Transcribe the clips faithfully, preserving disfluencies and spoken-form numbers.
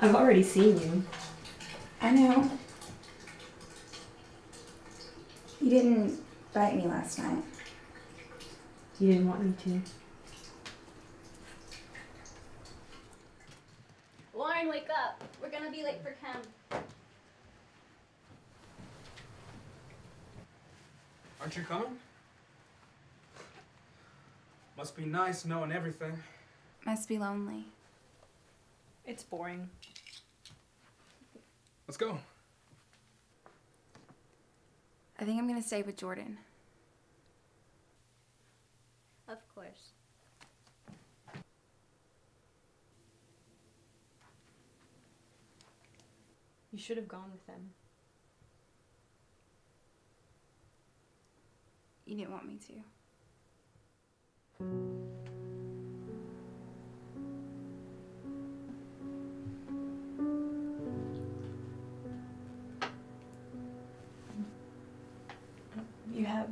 I've already seen you. I know. You didn't bite me last night. You didn't want me to. Lauren, wake up. We're gonna be late for camp. Aren't you coming? Must be nice knowing everything. Must be lonely. It's boring. Let's go. I think I'm gonna stay with Jordan. Of course. You should have gone with them. You didn't want me to. You have.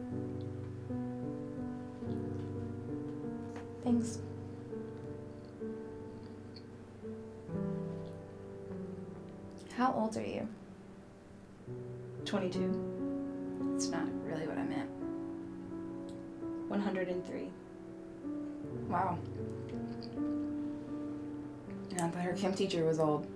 Thanks. How old are you? twenty-two. It's not really what I meant. one hundred three. Wow. And I thought her chem teacher was old.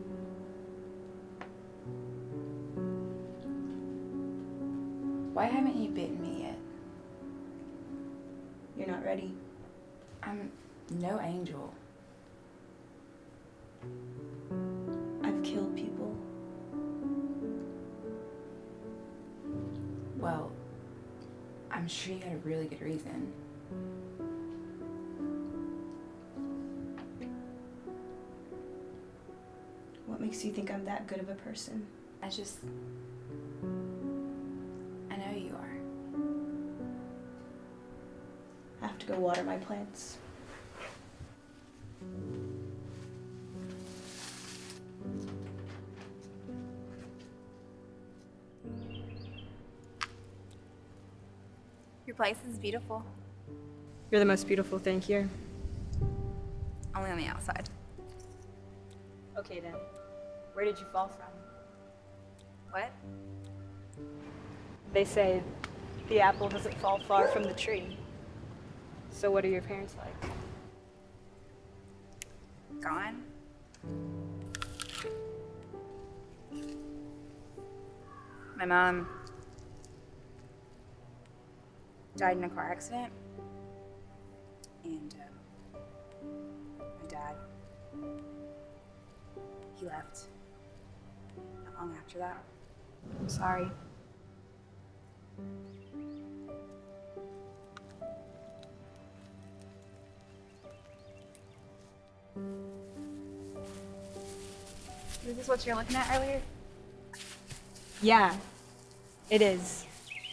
Why haven't you bitten me yet? You're not ready. I'm no angel. I've killed people. Well, I'm sure you had a really good reason. What makes you think I'm that good of a person? I just... I know you are. I have to go water my plants. Your place is beautiful. You're the most beautiful thing here. Only on the outside. Okay then. Where did you fall from? What? They say the apple doesn't fall far from the tree. So what are your parents like? Gone? My mom died in a car accident. And um, my dad, he left not long after that. I'm sorry. Is this what you were looking at earlier? Yeah, it is.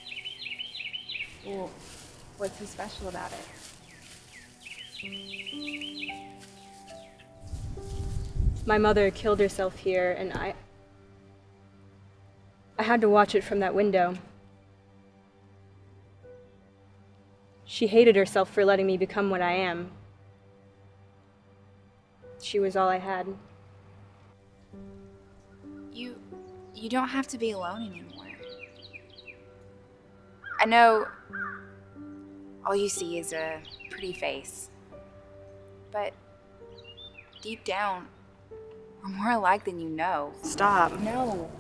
Well, what's so special about it? My mother killed herself here, and I... I had to watch it from that window. She hated herself for letting me become what I am. She was all I had. You, you don't have to be alone anymore. I know all you see is a pretty face, but deep down, we're more alike than you know. Stop. No.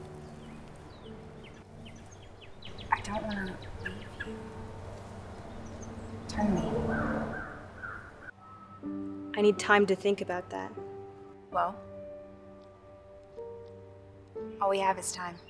I don't want to leave you. Turn me. I need time to think about that. Well, all we have is time.